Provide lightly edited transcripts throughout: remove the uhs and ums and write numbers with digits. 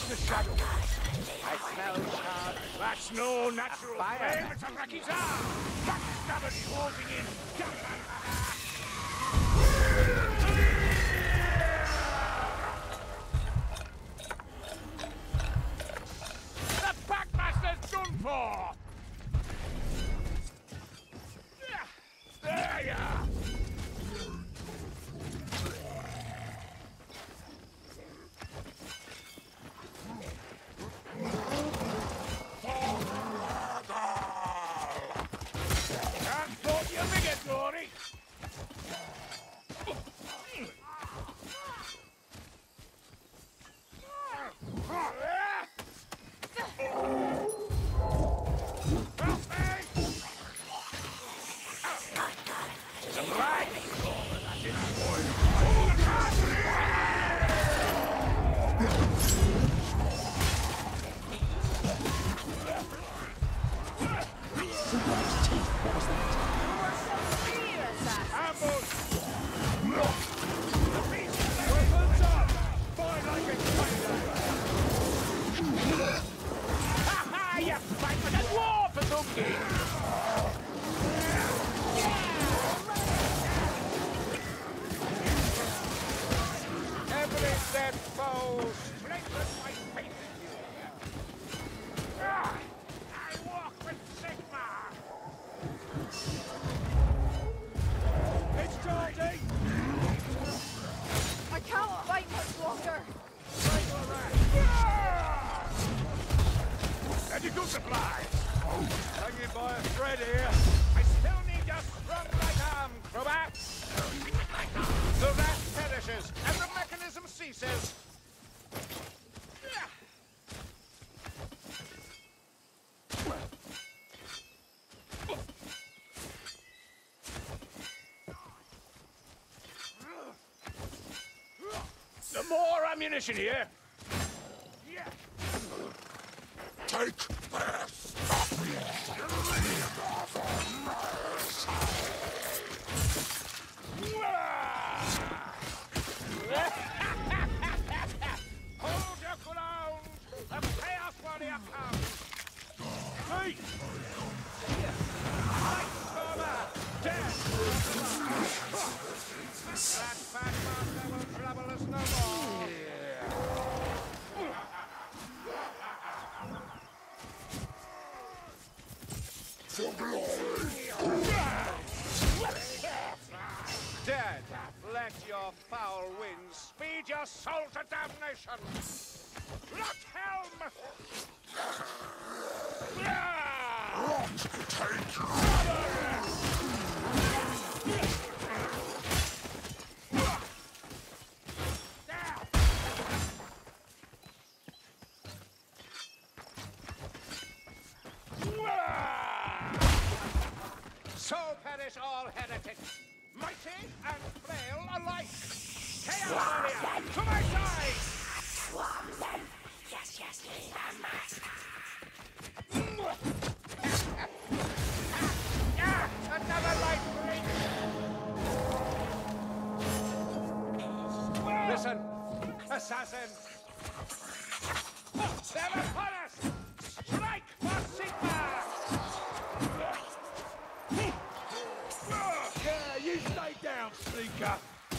the shadow. I smell charred. That's no natural flame, it's a Raki's arm! Backstabbers closing in! The Packmaster's done for! There you are! Medical supplies! Hanging by a thread here. I still need your strong right arm, Crobat! The rat perishes, and the mechanism ceases! The more ammunition here! Take this! Hold your ground! The Chaos Warrior comes! Hey! Light Stormer! Dead! That fat master will trouble us no more! For glory! Dead! Let your foul winds speed your soul to damnation! Rothelm! So perish all heretics, mighty and frail alike! Chaos Warrior, to my side! Swarm them! Yes, yes, the master! Another light break! Listen, assassin! They're upon us! Strike for Sigma! Yeah, you stay down, sneaker!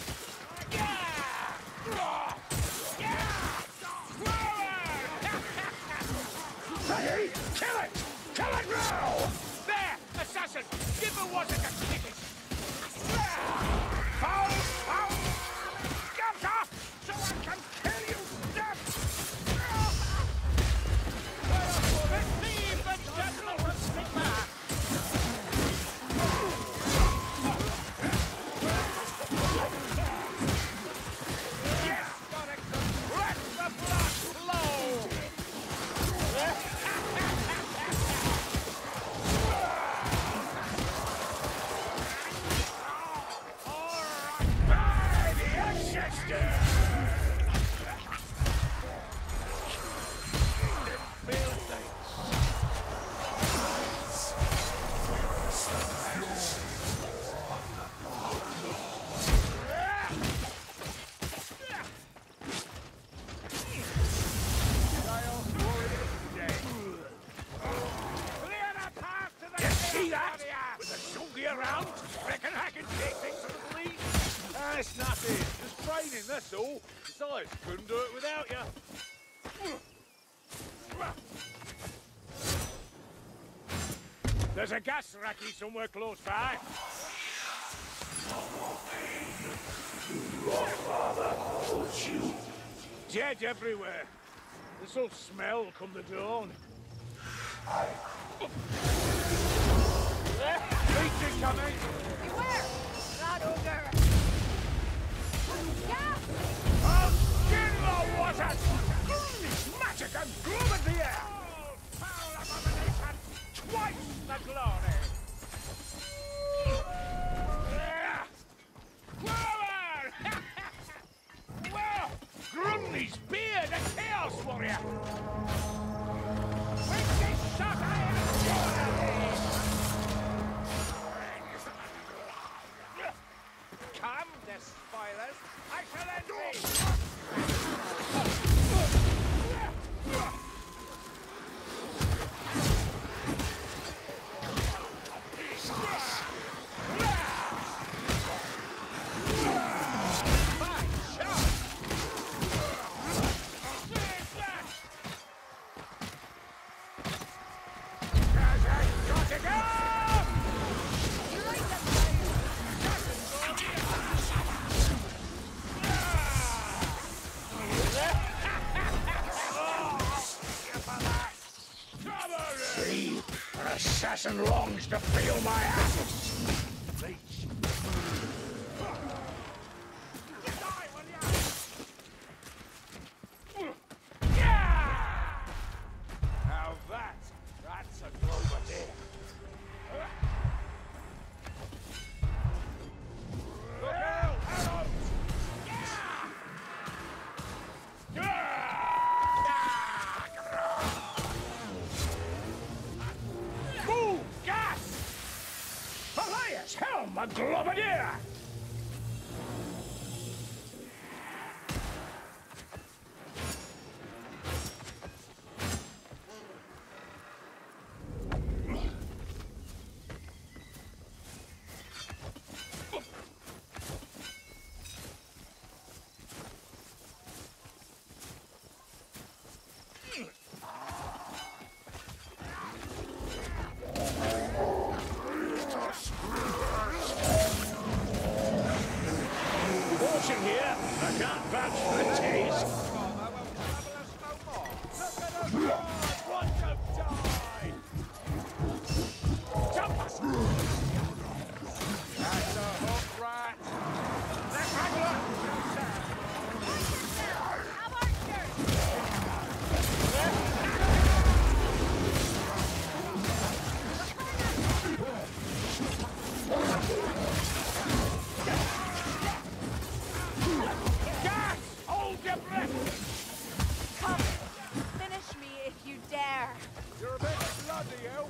Ready? Kill it! Kill it now! There! Assassin! Give her water to kick it! Foul! Foul! Gotcha! So I can kill you dead! Receive the general of Sigma! Yes, Dorixon! Let the blood flow! It's nothing. Just training, that's all. Besides, couldn't do it without you. There's a gas racky somewhere close by. Your father calls you. Dead everywhere. This'll smell come the dawn. Beach coming! Beware! That ogre! Yeah! I'll skin the water! Magic and gloom in the air! Oh, foul abomination! Twice the glory! Well, Grumney's beard, a chaos warrior! With this shot I am Come, despoilers! I shall end thee! Assassin longs to feel my ashes. Leech. Now that's a Glover deer. Look out! Arrows! Move! Gas! Elias, helm a Globadier! Caution here! I can't vouch for the taste. Want to die! Jump us! That's a hook rat! Let's have a look! Have archers! Gas! Hold your breath! Come! Finish me if you dare! You're a bit bloody, you!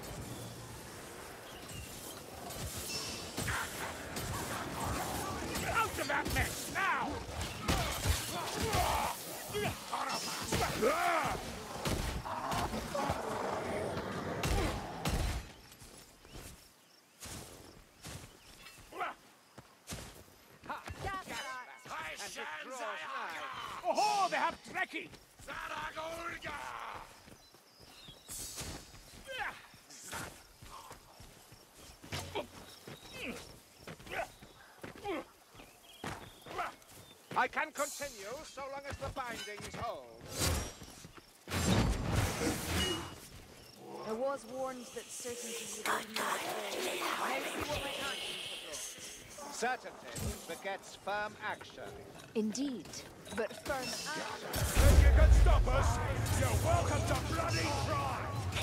Out of that mess, now! Gas rats! Oh, they have Trekkie! I can continue so long as the bindings hold. I was warned that certainty would lead me astray. Now see what my actions have wrought. Certainty begets firm action. Indeed, but firm action. If you can stop us, you're welcome to bloody try!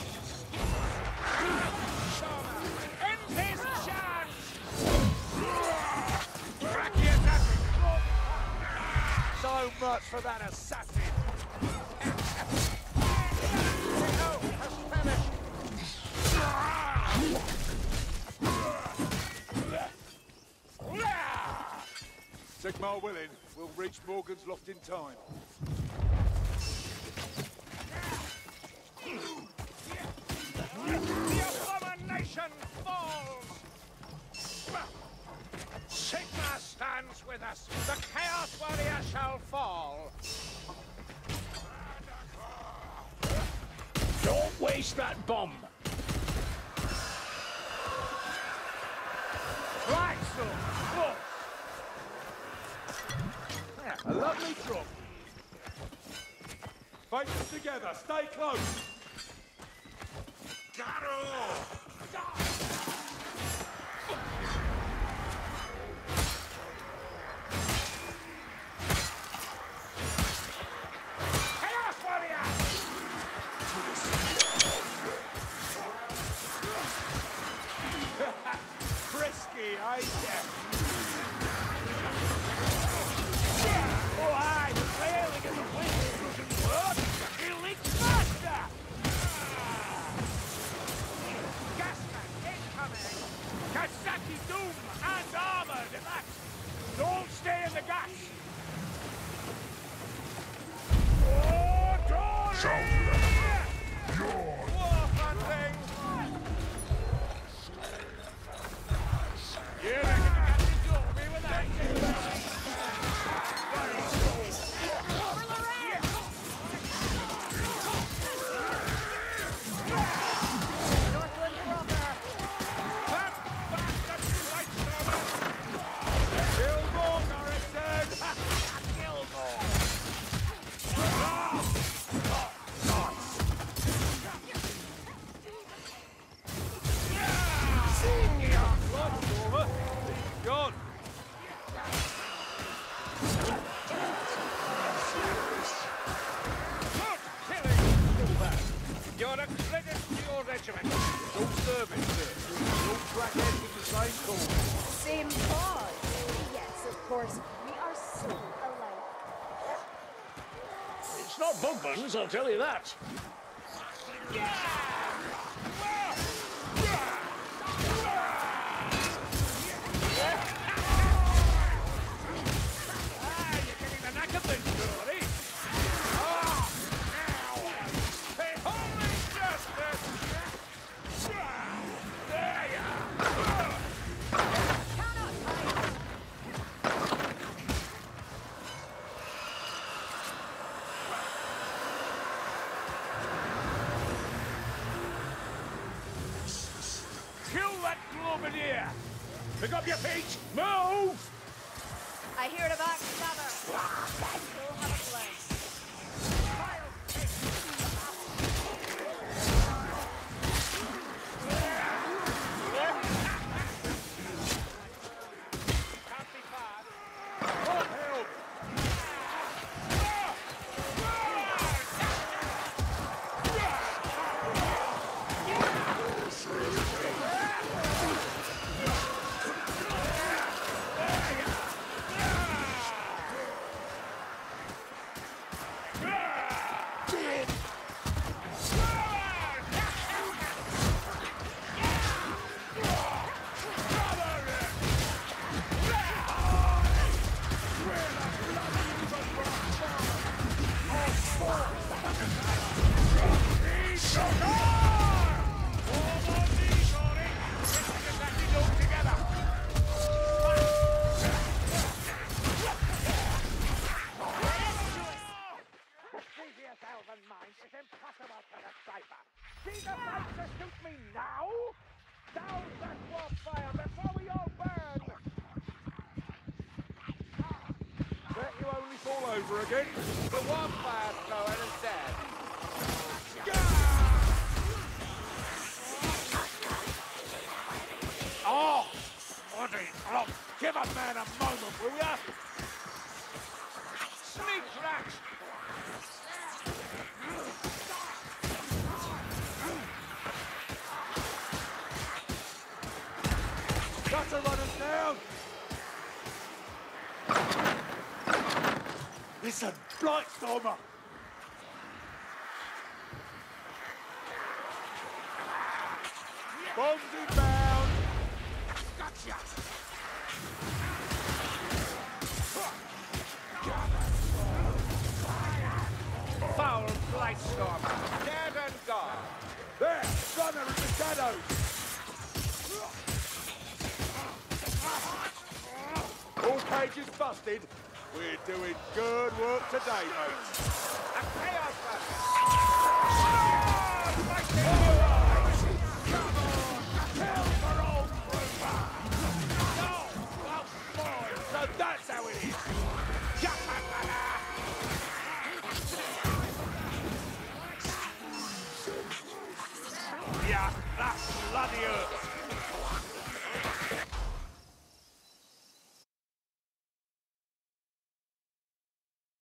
End his chance! Cracky assassin! So much for that assassin! No, has finished! Sigmar willing, we'll reach Morgan's loft in time. The abomination falls! Sigmar stands with with us. The Chaos Warrior shall fall. Don't waste that bomb. Right, son. Look. Yeah, a lovely drop. Fight them together. Stay close. Chaos Warrior! Frisky, I guess. Oh, aye, the flailing and the whistle doesn't work. He leaks faster! Gasman incoming! Kasaki Doom and armored at that! Don't stay in the gas! Oh, Dory! War hunting! You reckon you got to do me with that? God. Good killing, Silver. You're a credit to your regiment. No service, sir. No crackheads with the same cause. Same cause. Yes, of course. We are so alike. It's not bug buttons, I'll tell you that. You're getting the knack of this, Dory. Now. Hey, holy justice. There you are. Kill that Globadier! Pick up your feet! Move! I hear the backstabber. We'll have a plan. Can't be far. Oh, help! See the fight to shoot me now? Down that warp fire before we all burn! Bet you only fall over again? The warp fire's going instead. Oh! Bloody flop! Give a man a moment, will ya? Sneak rat! Got to run us down! Listen, Blightstormer! Bombs inbound! Gotcha! Foul Blightstormer! Dead and gone! There! Runner in the shadows! Okay, cage is busted. We're doing good work today, mate. A chaos so that's how it is. Yeah, that's bloody hurts.